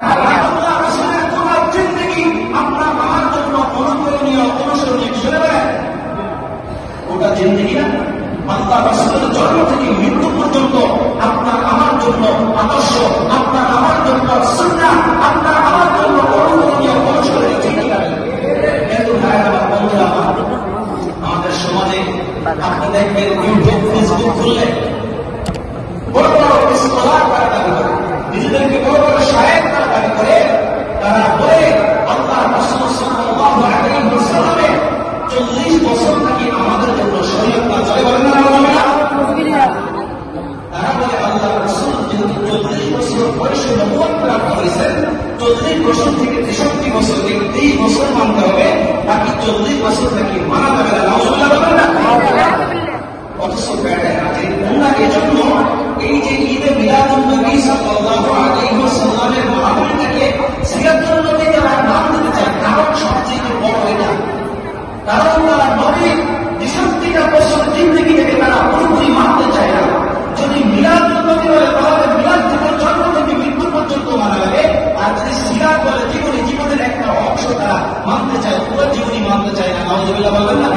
আল্লাহ রাসূলের পুরো জিন্দেগি আপনার আমার জন্য অনুকরণীয় অনুসরণীয় ছিল না, ওটা জিন্দেগি না। আল্লাহ রাসূলের জন্ম থেকে মৃত্যু পর্যন্ত আপনার আমার জন্য আদর্শ, আপনার আমার জন্য সুন্নাহ, আপনার আমার জন্য অনুকরণীয় অনুসরণীয় জিন্দেগি। কিন্তু আমার বন্ধুরা, আমাদের সমাজে আপনি দেখবেন ইউটিউব ফেসবুক খুললে বড় বড় স্কলার তারা দাবি করে, নিজেদেরকে বড় বড় শায়েখ তারা দাবি করে, তারা বলে আল্লাহ রাসূল সাল্লাল্লাহু আলাইহি ওয়াসাল্লামের 40 বছর নাকি আমাদের জন্য শরীয়ত না চলে, বলেন না আলহামদুলিল্লাহ। তারা বলে আল্লাহ রাসূল যেহেতু 40 বছর বয়সে নবুয়ত প্রাপ্ত হয়েছেন, 40 বছর থেকে 63 বছর, 30 বছর মানতে হবে, বাকি 40 বছর নাকি মানা যাবে না। নাউযুবিল্লাহ বলেন না। অথচ ব্যাটায় হাতে গুণা। এজন্য এই যে ঈদে মিলাদুন নবী সাল্লাল্লাহু আলাইহি ওয়াসাল্লামের মাহফিলটাকে সিরাতুন নবী তারা নাম দিতে চায়, কারণ সবচেয়ে বড় এটা, কারণ তারা নবীর 63টা বছর জিন্দেগি থেকে তারা পুরোপুরি মানতে চায় না। যদি মিলাদুন নবী বলে তাহলে মিলাদ থেকে জন্ম থেকে মৃত্যু পর্যন্ত মানা যাবে, আর যদি সিরাত বলে জীবনের একটা অংশ তারা মানতে চায়, পুরো জীবনই মানতে চায় না। নাউযুবিল্লাহ বলবেন না।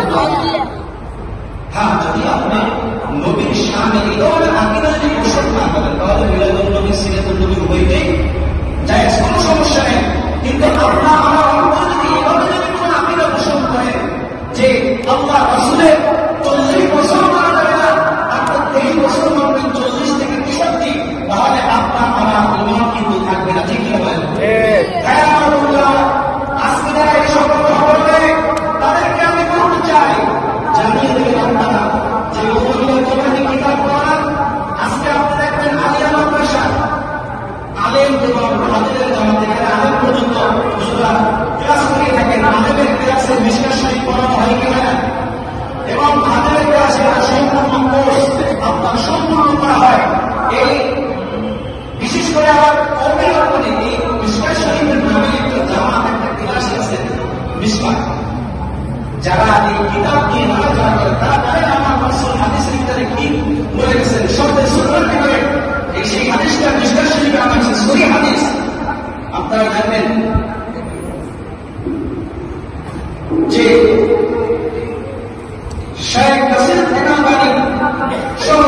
হ্যাঁ, যদি আপনি নবীর শানে এই ধরনের আকীদা যদি পোষণ না করেন, তাহলে মিলাদুন নবী সিরাতুন নবী হইতেই যায়, কোনো সমস্যা নেই। কিন্তু আপনার আমার অন্তর যদি এভাবে যদি কোন আকীদা পোষণ করে যে আল্লাহ রাসূলের 40 বছর মানা যাবে না, আপনি 23 বছর মানবেন, 40 থেকে 63, তাহলে আপনার আমার ঈমান কিন্তু থাকবে না। ঠিক না বলেন? হ্যাঁ আমার বন্ধুরা, আজকে যারা এই সকল খবর দেয় তাদেরকে আমি বলতে চাই, জানিয়ে দেবেন আপনারা যে ওহদের জমানে কিতাব পড়ান। আজকে আপনারা দেখবেন আলিয়া মাদ্রাসা, আলেম এবং হাদিসের জামাত, এখানে আলেম পর্যন্ত ক্লাস করে থাকেন। আলেমের ক্লাসে মিশকাত শরীফ পড়ানো হয় কিনা, এবং হাদিসের ক্লাসে সম্পূর্ণ কোর্স আপনার সম্পূর্ণ করা হয়। এই বিশেষ করে আবার কমের অর্থে এই মিশকাত শরীফের নামে একটা জামাত, একটা ক্লাস আছে মিশকাত। যারা এই কিতাব নিয়ে আলোচনা করে তারা জানেন আমার রাসূল হাদিসের ভিতরে কি বলে গেছেন, শব্দে সুন্দর করে এই সেই হাদিসটা মিশকাত শরীফে আছে, সহিহ হাদিস। আপনারা জানেন যে শেখ নাসির আলবানী সহ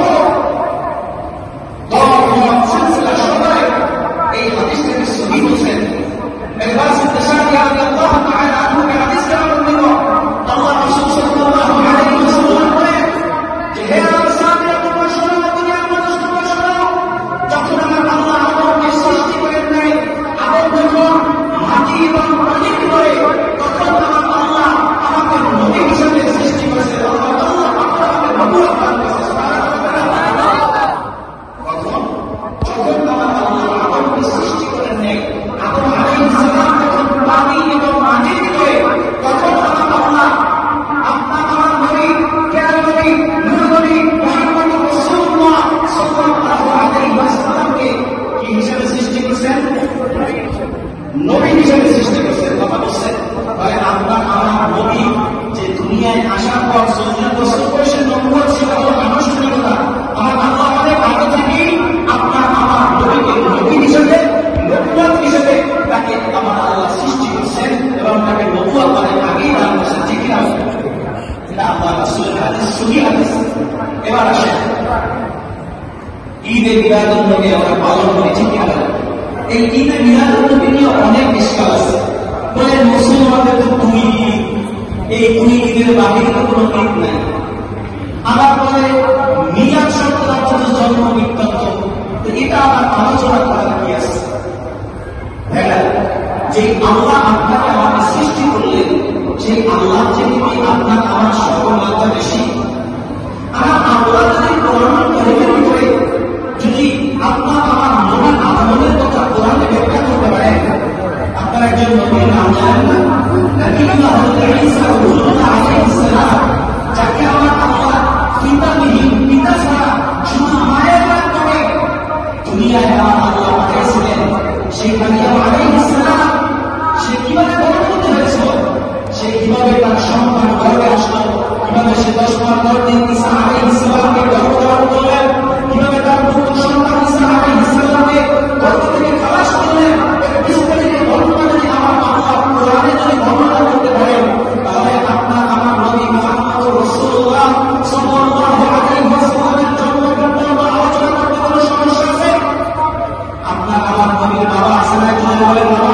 দল সিলসিলা সবাই এই হাদিসটাকে সহিহ বলছেন। ইরবাস ইবনে সারিয়া রাদিয়াল্লাহু তাআলা আনহু এই হাদিসটা বর্ণিত। আল্লাহ রাসূল সাল্লাল্লাহু আলাইহি ওয়াসাল্লাম বলেন যে হে সাহাবীরা, তোমরা শোনো, দুনিয়ার মানুষ তোমরা শোনো, যখন আমার আল্লাহ আদমকে সৃষ্টি করেন নাই, আদম যখন মাটি এবং পানি করে, তখন আমার আল্লাহ আমাকে নবী হিসেবে সৃষ্টি করেছে। আল্লাহ আমাকে নবুয়ত দান করেছে। সুবহানাল্লাহ। কখন? যখন আমার আল্লাহ আদমকে সৃষ্টি করেন নাই, আদম আলাইহিস সালাম যখন পানি এবং মাটি করে, তখন আমার আল্লাহ আপনার আমার নবী, কেন নবী, নূর নবী মুহাম্মদুর রাসূলুল্লাহ সাল্লাল্লাহু আলাইহি ওয়াসাল্লামকে কি হিসেবে সৃষ্টি করেছেন? নবী হিসেবে সৃষ্টি করেছেন। কথা বলছেন, তাহলে আপনার আমার নবী যে দুনিয়ায় আসার পর 40 বছর বয়সে নবুয়ত ছিল, আনুষ্ঠানিকতা আমার আল্লাহ অনেক আগে থেকেই আপনার আমার নবীকে নবী হিসেবে, নবুয়ত হিসেবে তাকে আমার আল্লাহ সৃষ্টি করেছেন এবং তাকে নবুয়ত অনেক আগেই দান করেছেন। ঠিক না? এটা আল্লাহ রাসূলের হাদিস, সহিহ হাদিস। এবার আসেন ঈদে মিলাদুন নবী আমরা পালন করি, ঠিক না? এই ঈদে মিলাদুন নবী নিয়ে অনেক ইশকাল আছে। বলে মুসলমানদের তো 2 ঈদ, এই 2 ঈদের বাহিরে তো কোনো ঈদ নাই। আবার বলে মিলাদ শব্দটা হচ্ছে জন্ম বৃত্তান্ত, তো এটা আবার আলোচনা করার কি আছে? হ্যাঁ, যে আল্লাহ আপনাকে আমাকে সৃষ্টি করলেন, সেই আল্লাহ যেমনি আপনার আমার সর্বমাত্রা বেশি। আমার আল্লাহ যদি কোরআন কারীমের ভিতরে যদি আপনার আমার নবীর আগমনের কথা কোরআনে ব্যাখ্যা করতে পারেন, আপনার একজন নবীর নাম জানেন না? নবীউল্লাহ ঈসা আলাইহিস সালাম, যাকে আমার আল্লাহ পিতাবিহীন, পিতা ছাড়া শুধু মায়ের মাধ্যমে দুনিয়ায় আমার আল্লাহ পাঠিয়েছিলেন। সেই মারিয়াম আলাইহিস সালাম, সে কিভাবে গর্ভবতী হয়েছিল, সে কিভাবে তার সন্তান গর্ভে আসলো, কিভাবে সে 10 মাস 10 দিন ঈসা আলাইহিস সালামকে গর্ভধারণ করলেন, কিভাবে তার পুত্র সন্তান ঈসা আলাইহিস সালামকে গর্ভ থেকে খালাস করলেন, বলেন